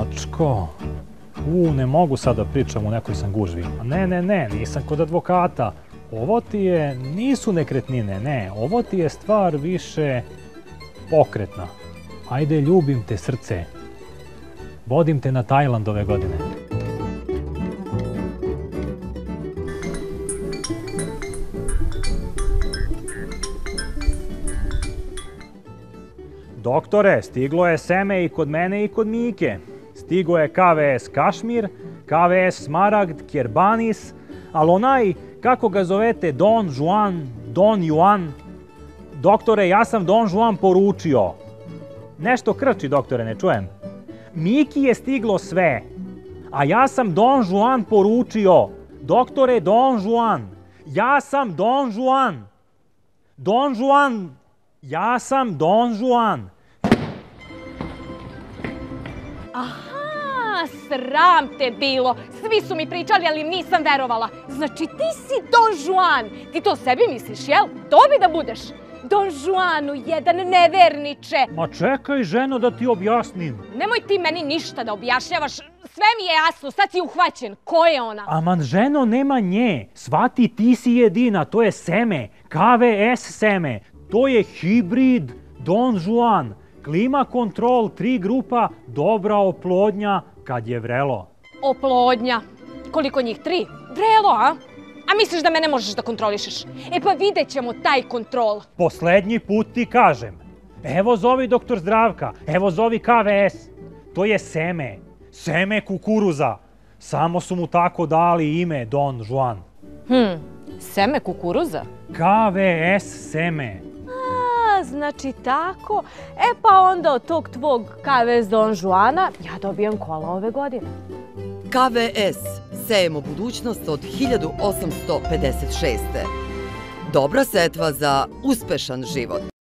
Dačko, ne mogu sad da pričam, u nekoj sam gužvi. Ne, nisam kod advokata. Ovo ti je, nisu nekretnine, ne, ovo ti je stvar više pokretna. Ajde, ljubim te srce. Vodim te na Tajland ove godine. Doktore, stiglo je seme i kod mene i kod Mike. Stigo je KVS Kašmir, KVS Smaragd, Kerbanis, ali onaj, kako ga zovete, Don Juan, Don Juan. Doktore, ja sam Don Juan poručio. Nešto krči, doktore, ne čujem. Miki je stiglo sve, a ja sam Don Juan poručio. Doktore, Don Juan, ja sam Don Juan. Don Juan, ja sam Don Juan. Aha, sram te bilo. Svi su mi pričali, ali nisam verovala. Znači ti si Don Juan. Ti to sebi misliš, jel? To bi da budeš. Don Juanu, jedan neverniče. Ma čekaj, ženo, da ti objasnim. Nemoj ti meni ništa da objašnjavaš. Sve mi je jasno, sad si uhvaćen. Ko je ona? Aman, ženo, nema nje. Svati, ti si jedina, to je seme. KVS seme. To je hibrid Don Juan. Klima kontrol, 3 grupa, dobra oplodnja kad je vrelo. Oplodnja. Koliko njih? 3? Vrelo, a? A misliš da mene možeš da kontrolišeš? E pa vidjet ćemo taj kontrol. Poslednji put ti kažem. Evo zovi doktor Zdravka, evo zovi KVS. To je seme. Seme kukuruza. Samo su mu tako dali ime Don Juan. Seme kukuruza? KVS seme. Znači tako. E pa onda od tog tvog KVS Don Juana ja dobijam kola ove godine. KVS. Sejemo budućnost od 1856. Dobra setva za uspešan život.